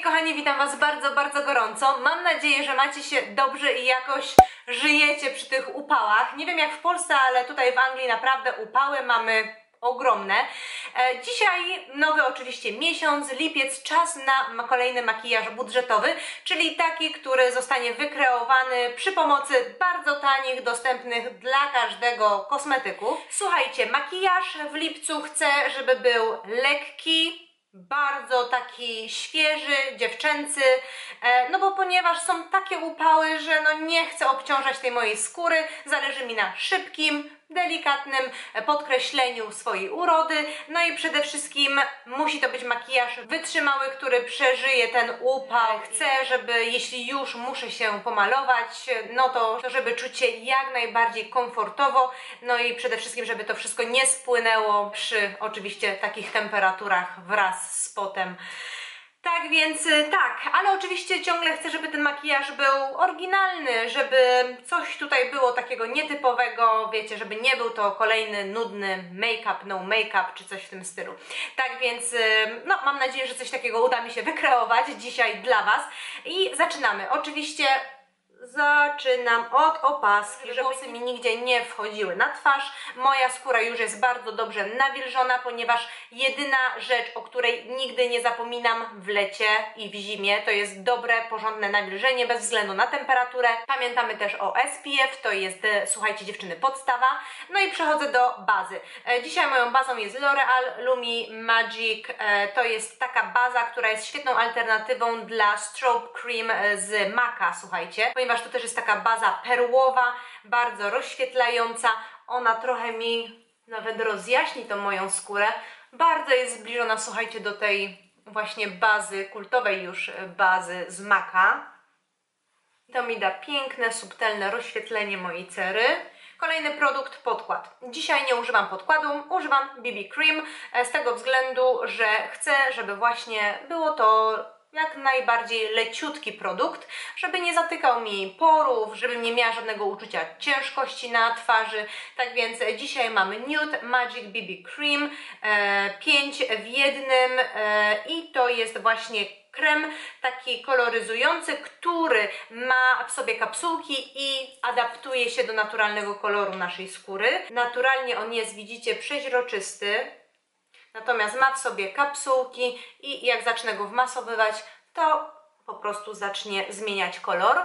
kochani, witam Was bardzo, bardzo gorąco. Mam nadzieję, że macie się dobrze i jakoś żyjecie przy tych upałach. Nie wiem jak w Polsce, ale tutaj w Anglii naprawdę upały mamy ogromne. Dzisiaj nowy oczywiście miesiąc, lipiec, czas na kolejny makijaż budżetowy, czyli taki, który zostanie wykreowany przy pomocy bardzo tanich, dostępnych dla każdego kosmetyków. Słuchajcie, makijaż w lipcu chcę, żeby był lekki, bardzo taki świeży, dziewczęcy, no bo ponieważ są takie upały, że no nie chcę obciążać tej mojej skóry, zależy mi na szybkim, delikatnym podkreśleniu swojej urody, no i przede wszystkim musi to być makijaż wytrzymały, który przeżyje ten upał. Chcę, żeby jeśli już muszę się pomalować, no to żeby czuć się jak najbardziej komfortowo, no i przede wszystkim, żeby to wszystko nie spłynęło przy oczywiście takich temperaturach wraz z potem. Tak więc tak, ale oczywiście ciągle chcę, żeby ten makijaż był oryginalny, żeby coś tutaj było takiego nietypowego, wiecie, żeby nie był to kolejny nudny make-up, no make-up czy coś w tym stylu. Tak więc no mam nadzieję, że coś takiego uda mi się wykreować dzisiaj dla Was i zaczynamy. Oczywiście zaczynam od opaski, żeby włosy mi nigdzie nie wchodziły na twarz. Moja skóra już jest bardzo dobrze nawilżona, ponieważ jedyna rzecz, o której nigdy nie zapominam w lecie i w zimie, to jest dobre, porządne nawilżenie bez względu na temperaturę. Pamiętamy też o SPF, to jest, słuchajcie dziewczyny, podstawa. No i przechodzę do bazy. Dzisiaj moją bazą jest L'Oreal Lumi Magic. To jest taka baza, która jest świetną alternatywą dla Strobe Cream z MAC'a, słuchajcie, ponieważ to też jest taka baza perłowa, bardzo rozświetlająca. Ona trochę mi nawet rozjaśni tą moją skórę. Bardzo jest zbliżona, słuchajcie, do tej właśnie bazy, kultowej już bazy z MAC'a. To mi da piękne, subtelne rozświetlenie mojej cery. Kolejny produkt, podkład. Dzisiaj nie używam podkładu, używam BB Cream z tego względu, że chcę, żeby właśnie było to jak najbardziej leciutki produkt, żeby nie zatykał mi porów, żebym nie miała żadnego uczucia ciężkości na twarzy. Tak więc dzisiaj mamy Nude Magic BB Cream 5 w jednym i to jest właśnie krem taki koloryzujący, który ma w sobie kapsułki i adaptuje się do naturalnego koloru naszej skóry. Naturalnie on jest, widzicie, przeźroczysty. Natomiast ma w sobie kapsułki i jak zacznę go wmasowywać, to po prostu zacznie zmieniać kolor.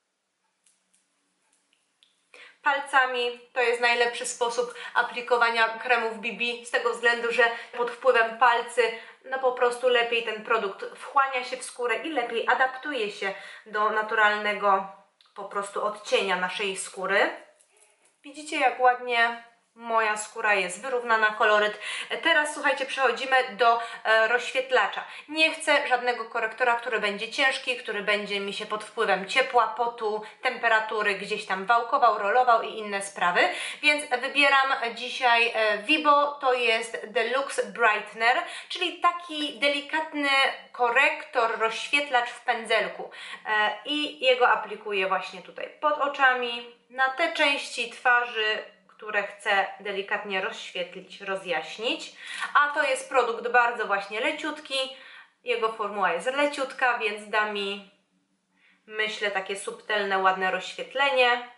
Palcami to jest najlepszy sposób aplikowania kremów BB z tego względu, że pod wpływem palcy no po prostu lepiej ten produkt wchłania się w skórę i lepiej adaptuje się do naturalnego po prostu odcienia naszej skóry. Widzicie jak ładnie moja skóra jest wyrównana, koloryt. Teraz słuchajcie, przechodzimy do rozświetlacza. Nie chcę żadnego korektora, który będzie ciężki, który będzie mi się pod wpływem ciepła, potu, temperatury gdzieś tam wałkował, rolował i inne sprawy. Więc wybieram dzisiaj Vibo, to jest Deluxe Brightener, czyli taki delikatny korektor, rozświetlacz w pędzelku. I jego aplikuję właśnie tutaj pod oczami, na te części twarzy, które chcę delikatnie rozświetlić, rozjaśnić. A to jest produkt bardzo właśnie leciutki. Jego formuła jest leciutka, więc da mi, myślę, takie subtelne, ładne rozświetlenie.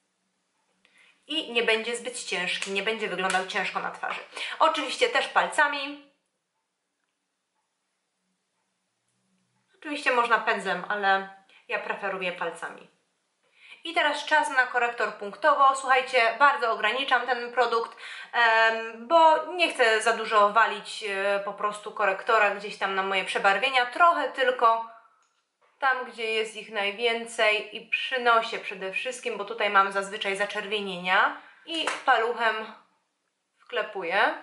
I nie będzie zbyt ciężki, nie będzie wyglądał ciężko na twarzy. Oczywiście też palcami. Oczywiście można pędzlem, ale ja preferuję palcami. I teraz czas na korektor punktowo. Słuchajcie, bardzo ograniczam ten produkt, bo nie chcę za dużo walić po prostu korektora gdzieś tam na moje przebarwienia. Trochę tylko tam, gdzie jest ich najwięcej i przy nosie przede wszystkim, bo tutaj mam zazwyczaj zaczerwienienia. I paluchem wklepuję.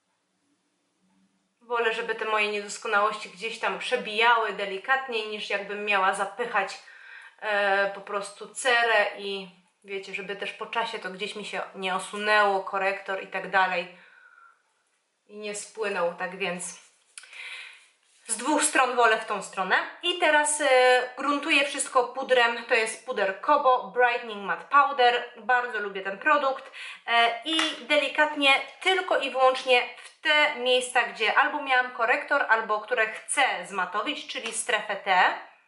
Wolę, żeby te moje niedoskonałości gdzieś tam przebijały delikatniej, niż jakbym miała zapychać po prostu cerę i wiecie, żeby też po czasie to gdzieś mi się nie osunęło, korektor i tak dalej i nie spłynął, tak więc z dwóch stron wolę w tą stronę. I teraz gruntuję wszystko pudrem, to jest puder Kobo Brightening Matte Powder, bardzo lubię ten produkt i delikatnie tylko i wyłącznie w te miejsca, gdzie albo miałam korektor, albo które chcę zmatowić, czyli strefę T.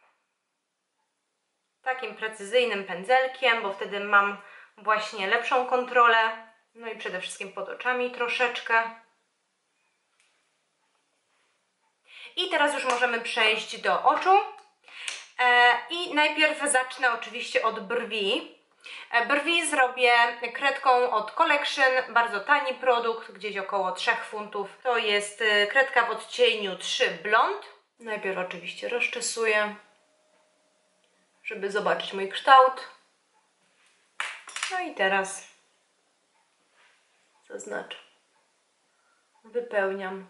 Takim precyzyjnym pędzelkiem, bo wtedy mam właśnie lepszą kontrolę. No i przede wszystkim pod oczami troszeczkę. I teraz już możemy przejść do oczu. I najpierw zacznę oczywiście od brwi. Brwi zrobię kredką od Collection, bardzo tani produkt, gdzieś około 3 funtów. To jest kredka w odcieniu 3 Blond. Najpierw oczywiście rozczesuję, żeby zobaczyć mój kształt. No i teraz zaznaczam, wypełniam.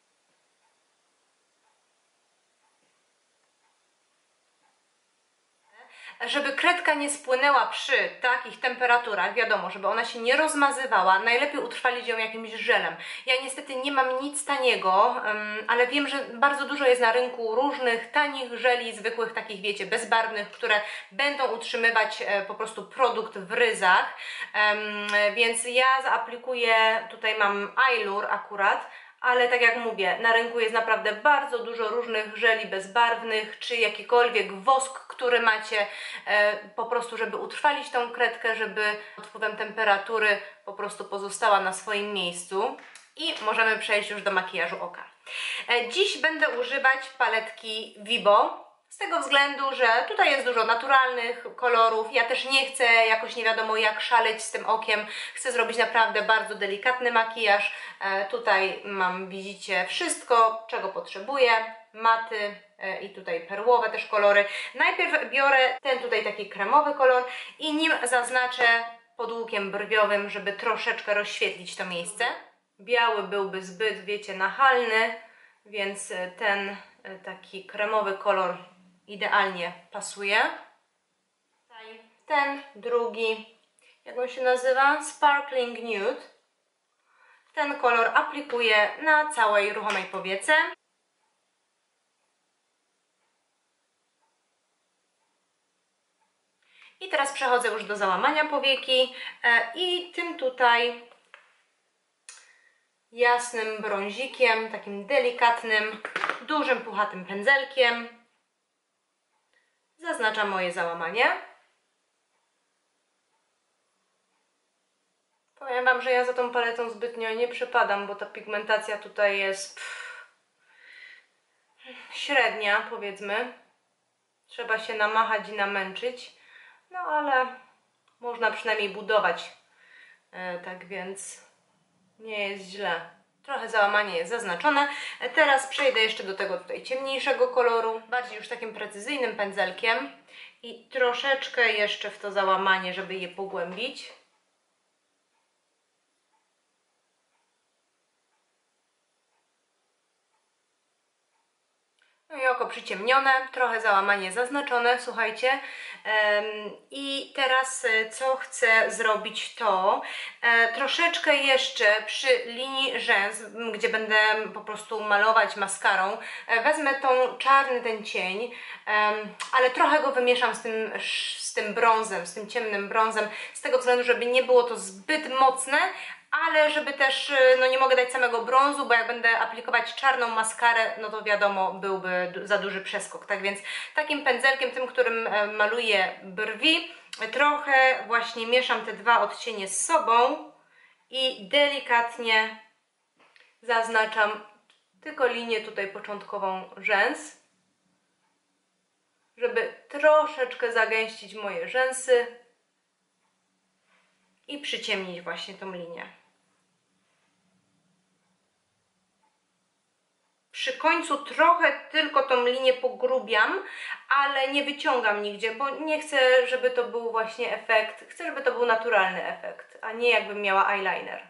Żeby kredka nie spłynęła przy takich temperaturach, wiadomo, żeby ona się nie rozmazywała, najlepiej utrwalić ją jakimś żelem. Ja niestety nie mam nic taniego, ale wiem, że bardzo dużo jest na rynku różnych tanich żeli, zwykłych takich, wiecie, bezbarwnych, które będą utrzymywać po prostu produkt w ryzach, więc ja zaaplikuję, tutaj mam Aylur akurat, ale tak jak mówię, na rynku jest naprawdę bardzo dużo różnych żeli bezbarwnych, czy jakikolwiek wosk, który macie, po prostu żeby utrwalić tą kredkę, żeby pod wpływem temperatury po prostu pozostała na swoim miejscu. I możemy przejść już do makijażu oka. Dziś będę używać paletki Vibo. Z tego względu, że tutaj jest dużo naturalnych kolorów. Ja też nie chcę jakoś nie wiadomo jak szaleć z tym okiem. Chcę zrobić naprawdę bardzo delikatny makijaż. Tutaj mam, widzicie, wszystko, czego potrzebuję. Maty i tutaj perłowe też kolory. Najpierw biorę ten tutaj taki kremowy kolor i nim zaznaczę pod łukiem brwiowym, żeby troszeczkę rozświetlić to miejsce. Biały byłby zbyt, wiecie, nachalny, więc ten taki kremowy kolor idealnie pasuje. Tutaj ten drugi, jak on się nazywa? Sparkling Nude. Ten kolor aplikuję na całej ruchomej powiece. I teraz przechodzę już do załamania powieki i tym tutaj jasnym brązikiem, takim delikatnym, dużym, puchatym pędzelkiem zaznaczam moje załamanie. Powiem Wam, że ja za tą paletą zbytnio nie przepadam, bo ta pigmentacja tutaj jest średnia, powiedzmy. Trzeba się namachać i namęczyć, no ale można przynajmniej budować, tak więc nie jest źle. Trochę załamanie jest zaznaczone. Teraz przejdę jeszcze do tego tutaj ciemniejszego koloru, bardziej już takim precyzyjnym pędzelkiem i troszeczkę jeszcze w to załamanie, żeby je pogłębić. No i oko przyciemnione, trochę załamanie zaznaczone, słuchajcie. I teraz co chcę zrobić to, troszeczkę jeszcze przy linii rzęs, gdzie będę po prostu malować maskarą, wezmę tą czarny ten cień, ale trochę go wymieszam z tym brązem, z tym ciemnym brązem, z tego względu, żeby nie było to zbyt mocne, ale żeby też, no nie mogę dać samego brązu, bo jak będę aplikować czarną maskarę, no to wiadomo, byłby za duży przeskok. Tak więc takim pędzelkiem, tym, którym maluję brwi, trochę właśnie mieszam te dwa odcienie z sobą i delikatnie zaznaczam tylko linię tutaj początkową rzęs, żeby troszeczkę zagęścić moje rzęsy i przyciemnić właśnie tą linię. Przy końcu trochę tylko tą linię pogrubiam, ale nie wyciągam nigdzie, bo nie chcę, żeby to był właśnie efekt, chcę, żeby to był naturalny efekt, a nie jakbym miała eyeliner.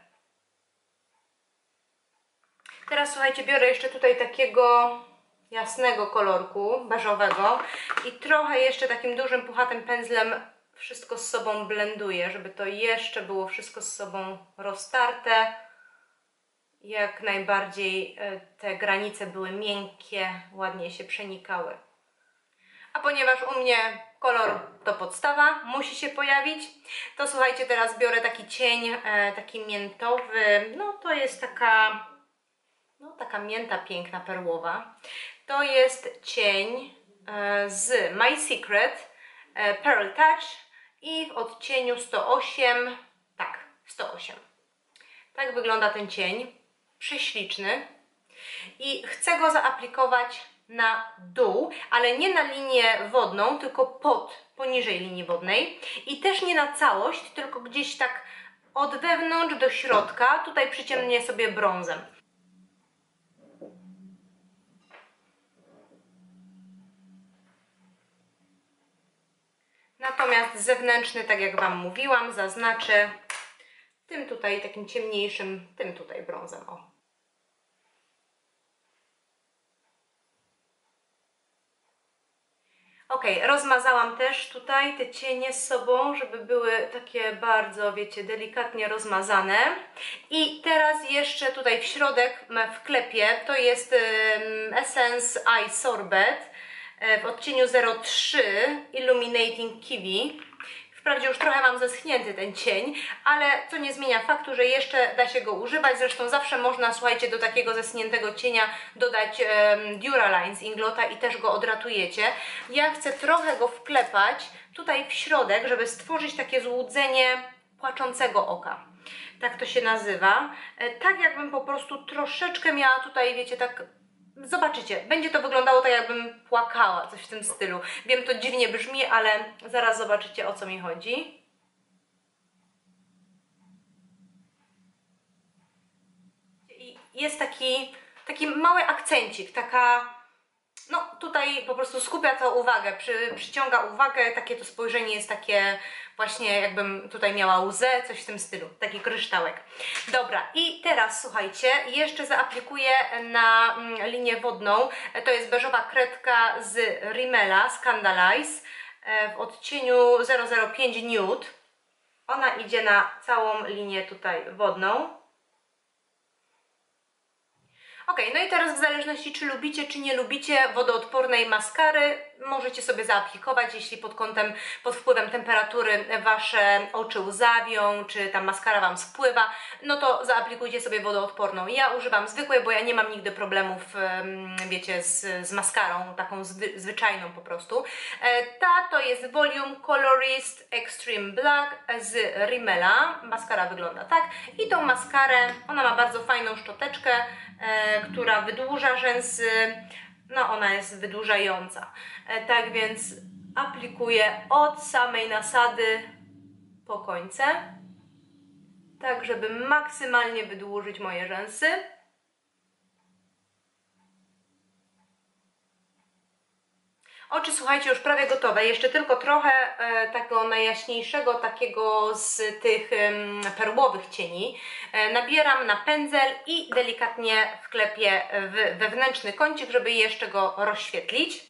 Teraz słuchajcie, biorę jeszcze tutaj takiego jasnego kolorku, beżowego i trochę jeszcze takim dużym, puchatym pędzlem wszystko z sobą blenduję, żeby to jeszcze było wszystko z sobą roztarte jak najbardziej te granice były miękkie, ładnie się przenikały. A ponieważ u mnie kolor to podstawa, musi się pojawić, to słuchajcie, teraz biorę taki cień, taki miętowy, no to jest taka mięta piękna, perłowa. To jest cień z My Secret Pearl Touch i w odcieniu 108, tak, 108. Tak wygląda ten cień, prześliczny i chcę go zaaplikować na dół, ale nie na linię wodną, tylko poniżej linii wodnej i też nie na całość, tylko gdzieś tak od wewnątrz do środka, tutaj przyciemnię sobie brązem. Natomiast zewnętrzny, tak jak Wam mówiłam, zaznaczę tym tutaj takim ciemniejszym, tym tutaj brązem. O. Ok, rozmazałam też tutaj te cienie z sobą, żeby były takie bardzo, wiecie, delikatnie rozmazane. I teraz jeszcze tutaj w środek wklepię, to jest Essence Eye Sorbet w odcieniu 03 Illuminating Kiwi. Wprawdzie już trochę mam zeschnięty ten cień, ale co nie zmienia faktu, że jeszcze da się go używać. Zresztą zawsze można, słuchajcie, do takiego zeschniętego cienia dodać Duraline z Inglota i też go odratujecie. Ja chcę trochę go wklepać tutaj w środek, żeby stworzyć takie złudzenie płaczącego oka. Tak to się nazywa. Tak jakbym po prostu troszeczkę miała tutaj, wiecie, tak... Zobaczycie, będzie to wyglądało tak, jakbym płakała, coś w tym stylu. Wiem, to dziwnie brzmi, ale zaraz zobaczycie, o co mi chodzi. I jest taki mały akcencik, no tutaj po prostu skupia to uwagę, przyciąga uwagę, takie to spojrzenie jest takie właśnie, jakbym tutaj miała łzę, coś w tym stylu, taki kryształek. Dobra, i teraz słuchajcie, jeszcze zaaplikuję na linię wodną, to jest beżowa kredka z Rimmela Scandalize w odcieniu 005 Nude. Ona idzie na całą linię tutaj wodną. Ok, no i teraz w zależności czy lubicie, czy nie lubicie wodoodpornej maskary, możecie sobie zaaplikować, jeśli pod wpływem temperatury Wasze oczy łzawią, czy ta maskara Wam spływa, no to zaaplikujcie sobie wodoodporną. Ja używam zwykłej, bo ja nie mam nigdy problemów, wiecie, z maskarą, taką zwyczajną po prostu. Ta to jest Volume Colorist Extreme Black z Rimmela. Maskara wygląda tak. I tą maskarę, ona ma bardzo fajną szczoteczkę, która wydłuża rzęsy, no ona jest wydłużająca. Tak więc aplikuję od samej nasady po końce, tak żeby maksymalnie wydłużyć moje rzęsy. Oczy, słuchajcie, już prawie gotowe. Jeszcze tylko trochę takiego najjaśniejszego, takiego z tych perłowych cieni. Nabieram na pędzel i delikatnie wklepię w wewnętrzny kącik, żeby jeszcze go rozświetlić.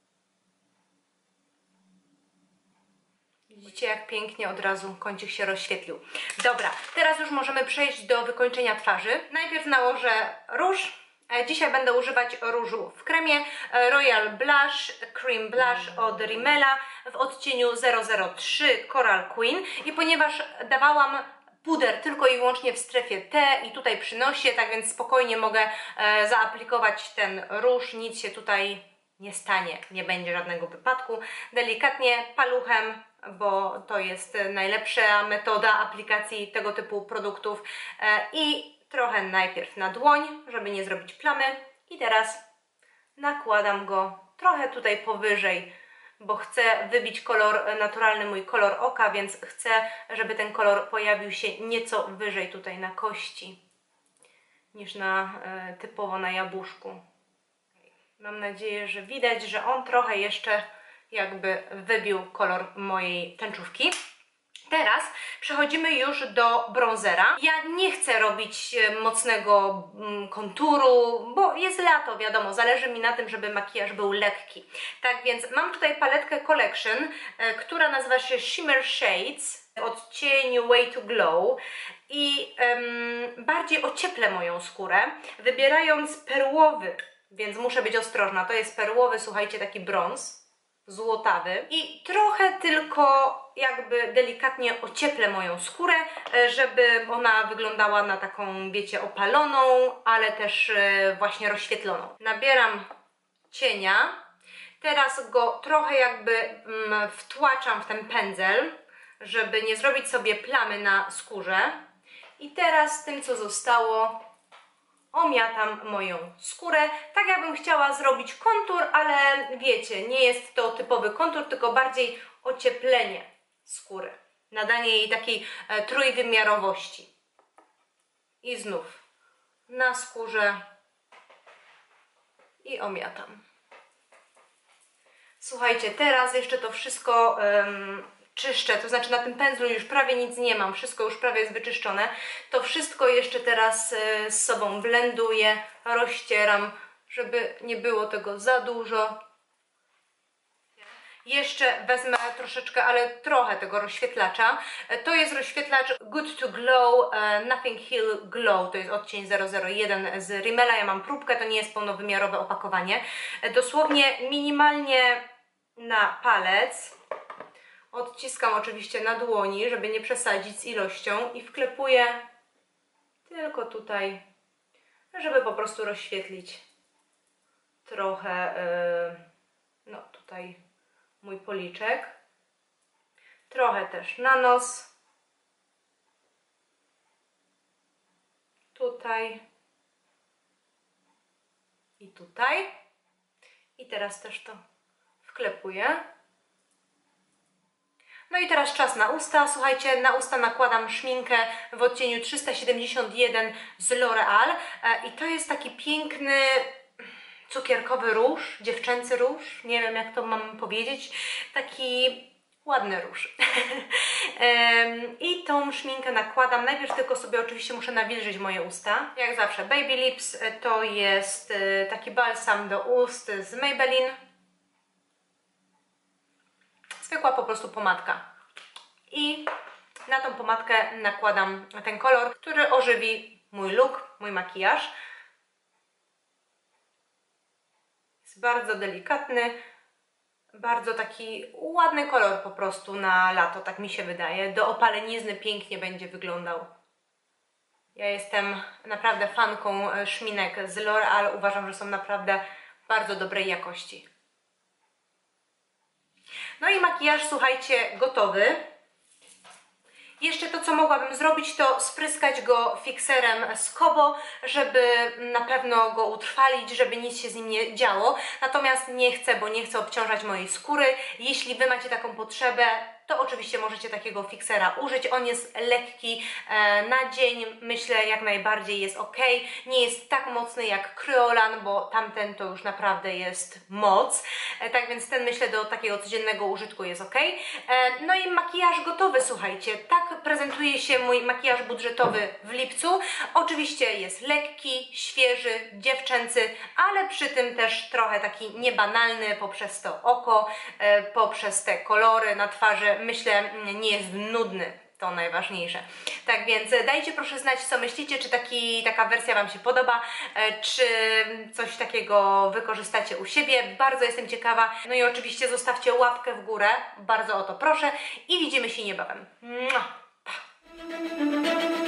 Widzicie, jak pięknie od razu kącik się rozświetlił. Dobra, teraz już możemy przejść do wykończenia twarzy. Najpierw nałożę róż. Dzisiaj będę używać różu w kremie Royal Blush, Cream Blush od Rimmela w odcieniu 003 Coral Queen. I ponieważ dawałam puder tylko i wyłącznie w strefie T i tutaj przy nosie, tak więc spokojnie mogę zaaplikować ten róż, nic się tutaj nie stanie, nie będzie żadnego wypadku. Delikatnie paluchem, bo to jest najlepsza metoda aplikacji tego typu produktów i trochę najpierw na dłoń, żeby nie zrobić plamy i teraz nakładam go trochę tutaj powyżej, bo chcę wybić kolor, naturalny mój kolor oka, więc chcę, żeby ten kolor pojawił się nieco wyżej tutaj na kości niż typowo na jabłuszku. Mam nadzieję, że widać, że on trochę jeszcze jakby wybił kolor mojej tęczówki. Teraz przechodzimy już do bronzera. Ja nie chcę robić mocnego konturu, bo jest lato, wiadomo, zależy mi na tym, żeby makijaż był lekki. Tak więc mam tutaj paletkę Collection, która nazywa się Shimmer Shades. odcieniu Way to Glow i bardziej ocieplę moją skórę, wybierając perłowy, więc muszę być ostrożna. To jest perłowy, słuchajcie, taki brąz, złotawy i trochę tylko jakby delikatnie ocieplę moją skórę, żeby ona wyglądała na taką, wiecie, opaloną, ale też właśnie rozświetloną. Nabieram cienia. Teraz go trochę jakby wtłaczam w ten pędzel, żeby nie zrobić sobie plamy na skórze. I teraz tym, co zostało, omiatam moją skórę, tak jakbym chciała zrobić kontur, ale wiecie, nie jest to typowy kontur, tylko bardziej ocieplenie skóry. Nadanie jej takiej trójwymiarowości. I znów na skórze i omiatam. Słuchajcie, teraz jeszcze to wszystko czyszczę, to znaczy na tym pędzlu już prawie nic nie mam, wszystko już prawie jest wyczyszczone. To wszystko jeszcze teraz z sobą blenduję, rozcieram, żeby nie było tego za dużo. Jeszcze wezmę troszeczkę, ale trochę tego rozświetlacza. To jest rozświetlacz Good to Glow Nothing Heal Glow, to jest odcień 001 z Rimmela. Ja mam próbkę, to nie jest pełnowymiarowe opakowanie. Dosłownie minimalnie na palec. Odciskam oczywiście na dłoni, żeby nie przesadzić z ilością i wklepuję tylko tutaj, żeby po prostu rozświetlić trochę, no tutaj mój policzek. Trochę też na nos. Tutaj. I tutaj. I teraz też to wklepuję. No i teraz czas na usta. Słuchajcie, na usta nakładam szminkę w odcieniu 371 z L'Oreal i to jest taki piękny cukierkowy róż, dziewczęcy róż, nie wiem jak to mam powiedzieć, taki ładny róż. I tą szminkę nakładam. Najpierw tylko sobie oczywiście muszę nawilżyć moje usta. Jak zawsze Baby Lips to jest taki balsam do ust z Maybelline. Zwykła po prostu pomadka. I na tą pomadkę nakładam ten kolor, który ożywi mój look, mój makijaż. Jest bardzo delikatny, bardzo taki ładny kolor po prostu na lato, tak mi się wydaje. Do opalenizny pięknie będzie wyglądał. Ja jestem naprawdę fanką szminek z L'Oreal. Uważam, że są naprawdę bardzo dobrej jakości. No i makijaż, słuchajcie, gotowy. Jeszcze to, co mogłabym zrobić, to spryskać go fikserem z Kobo, żeby na pewno go utrwalić, żeby nic się z nim nie działo. Natomiast nie chcę, bo nie chcę obciążać mojej skóry. Jeśli Wy macie taką potrzebę, to oczywiście możecie takiego fiksera użyć. On jest lekki na dzień, myślę jak najbardziej jest ok. Nie jest tak mocny jak Kryolan, bo tamten to już naprawdę jest moc. Tak więc ten myślę do takiego codziennego użytku jest ok. No i makijaż gotowy, słuchajcie. Tak prezentuje się mój makijaż budżetowy w lipcu. Oczywiście jest lekki, świeży, dziewczęcy, ale przy tym też trochę taki niebanalny poprzez to oko, poprzez te kolory na twarzy. Myślę, nie jest nudny, to najważniejsze. Tak więc dajcie proszę znać, co myślicie, czy taka wersja Wam się podoba, czy coś takiego wykorzystacie u siebie. Bardzo jestem ciekawa. No i oczywiście zostawcie łapkę w górę, bardzo o to proszę i widzimy się niebawem. Pa!